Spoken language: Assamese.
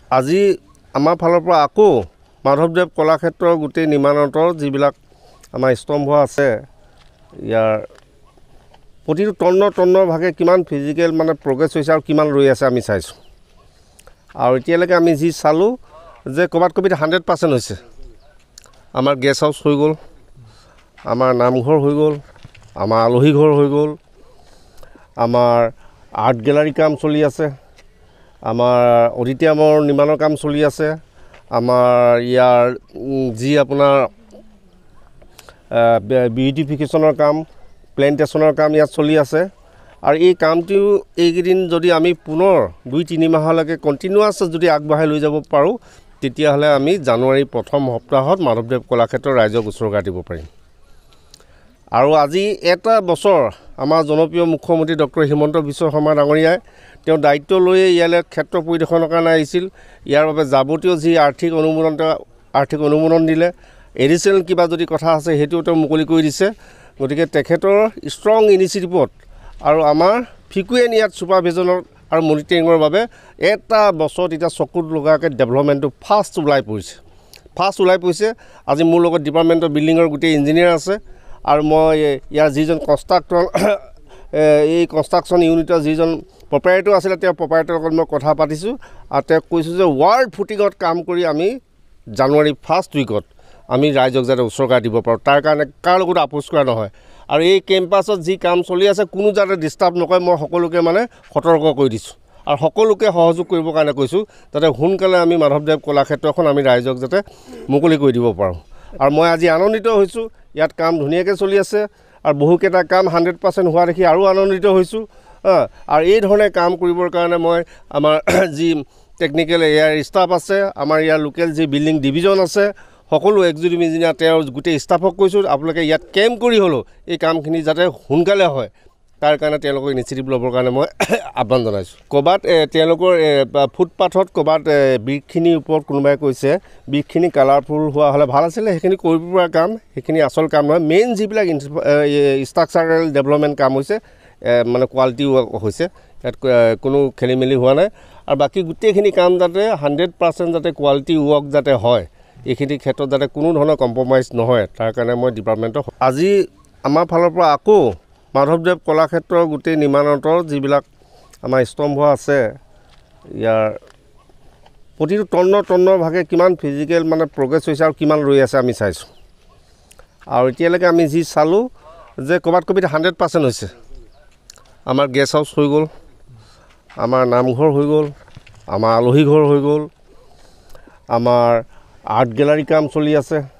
আজি আমাৰ ফালৰ পৰা আকৌ মাধৱদেৱ কলাক্ষেত্ৰৰ গোটেই নিৰ্মাণতৰ যিবিলাক আমাৰ স্তম্ভ আছে ইয়াৰ প্ৰতিটো তন্ন ভাগে কিমান ফিজিকেল মানে প্ৰগ্ৰেছ হৈছে আৰু কিমান ৰৈ আছে আমি চাইছোঁ আৰু এতিয়ালৈকে আমি যি চালোঁ যে ক'ৰবাত 100% হৈছে আমাৰ গেষ্ট হাউচ হৈ গ'ল আমাৰ নামঘৰ হৈ গ'ল আমাৰ আলহী ঘৰ হৈ গ'ল আমাৰ আৰ্ট গেলাৰী কাম চলি আছে আমাৰ অডিটৰিয়ামৰ নিৰ্মাণৰ কাম চলি আছে আমাৰ ইয়াৰ যি আপোনাৰ বিউটিফিকেশ্যনৰ কাম প্লেণ্টেশ্যনৰ কাম ইয়াত চলি আছে আৰু এই কামটো এইকেইদিন যদি আমি পুনৰ 2-3 মাহলৈকে কণ্টিনিউৱাছ যদি আগবঢ়াই লৈ যাব পাৰোঁ তেতিয়াহ'লে আমি জানুৱাৰী প্ৰথম সপ্তাহত মাধৱদেৱ কলাক্ষেত্ৰৰ ৰাইজক উৎসৰ্গা দিব পাৰিম আৰু আজি এটা বছৰ আমাৰ জনপ্ৰিয় মুখ্যমন্ত্ৰী ডক্টৰ হিমন্ত বিশ্ব শৰ্মা ডাঙৰীয়াই তেওঁ দায়িত্ব লৈয়ে ইয়ালৈ ক্ষেত্ৰ পৰিদৰ্শনৰ কাৰণে আহিছিল ইয়াৰ বাবে যাৱতীয় যি আৰ্থিক অনুমোদন দিলে এডিশ্যনেল কিবা যদি কথা আছে সেইটোও তেওঁ মুকলি কৰি দিছে গতিকে তেখেতৰ ষ্ট্ৰং ইনিচিয়েটিভত আৰু আমাৰ ফ্ৰিকুৱেণ্ট ইয়াত ছুপাৰভিজনৰ আৰু মনিটৰিঙৰ বাবে এটা বছৰত এতিয়া চকুত লগাকৈ ডেভেলপমেণ্টটো ফাষ্ট ওলাই পৰিছে আজি মোৰ লগত ডিপাৰ্টমেণ্টৰ বিল্ডিঙৰ গোটেই ইঞ্জিনিয়াৰ আছে আৰু মই ইয়াৰ যিজন এই কনষ্ট্ৰাকশ্যন ইউনিটৰ যিজন প্ৰপাৰেটৰ আছিলে তেওঁ প্ৰপাৰেটৰৰ লগত মই কথা পাতিছোঁ আৰু তেওঁক কৈছোঁ যে ৱাৰ্ল্ড ফুটিঙত কাম কৰি আমি জানুৱাৰী ফাৰ্ষ্ট উইকত আমি ৰাইজক যাতে উৎসৰ্গা দিব পাৰোঁ তাৰ কাৰণে কাৰ লগত আপোচ কৰা নহয় আৰু এই কেম্পাছত যি কাম চলি আছে কোনো যাতে ডিষ্টাৰ্ব নকৰে মই সকলোকে মানে সতৰ্ক কৰি দিছোঁ আৰু সকলোকে সহযোগ কৰিবৰ কাৰণে কৈছোঁ যাতে সোনকালে আমি মাধৱদেৱ কলাক্ষেত্ৰখন আমি ৰাইজক যাতে মুকলি কৰি দিব পাৰোঁ আৰু মই আজি আনন্দিত হৈছোঁ ইয়াত কাম ধুনীয়াকৈ চলি আছে আৰু বহুকেইটা কাম 100% হোৱা দেখি আৰু আনন্দিত হৈছোঁ আৰু এই ধৰণে কাম কৰিবৰ কাৰণে মই আমাৰ যি টেকনিকেল ইয়াৰ ষ্টাফ আছে আমাৰ ইয়াৰ লোকেল যি বিল্ডিং ডিভিজন আছে সকলো এক্সিকিউটিভ ইঞ্জিনিয়াৰ তেওঁৰ গোটেই ষ্টাফক কৈছোঁ আপোনালোকে ইয়াত কেম্প কৰি হ'লেও এই কামখিনি যাতে সোনকালে হয় তাৰ কাৰণে তেওঁলোকক ইনিচিয়েটিভ ল'বৰ কাৰণে মই আহ্বান জনাইছোঁ ক'ৰবাত তেওঁলোকৰ ফুটপাথত ক'ৰবাত বৃক্ষখিনিৰ ওপৰত কোনোবাই কৈছে বৃক্ষখিনি কালাৰফুল হোৱা হ'লে ভাল আছিলে সেইখিনি কৰিব পৰা কাম সেইখিনি আচল কাম নহয় মেইন যিবিলাক ষ্ট্ৰাকচাৰেল ডেভেলপমেণ্ট কাম হৈছে মানে কোৱালিটি ৱৰ্ক হৈছে ইয়াত কোনো খেলি মেলি হোৱা নাই আৰু বাকী গোটেইখিনি কাম যাতে 100% যাতে কোৱালিটি ৱৰ্ক যাতে হয় এইখিনি ক্ষেত্ৰত যাতে কোনো ধৰণৰ কম্প্ৰমাইজ নহয় তাৰ কাৰণে মই ডিপাৰ্টমেণ্টক আজি আমাৰ ফালৰ পৰা আকৌ মাধৱদেৱ কলাক্ষেত্ৰৰ গোটেই নিৰ্মাণতৰ যিবিলাক আমাৰ স্তম্ভ আছে ইয়াৰ প্ৰতিটো তন্ন ভাগে কিমান ফিজিকেল মানে প্ৰগ্ৰেছ হৈছে আৰু কিমান ৰৈ আছে আমি চাইছোঁ আৰু এতিয়ালৈকে আমি যি চালোঁ যে ক'ৰবাত 100% হৈছে আমাৰ গেষ্ট হাউচ হৈ গ'ল আমাৰ নামঘৰ হৈ গ'ল আমাৰ আলহী ঘৰ হৈ গ'ল আমাৰ আৰ্ট গেলাৰী কাম চলি আছে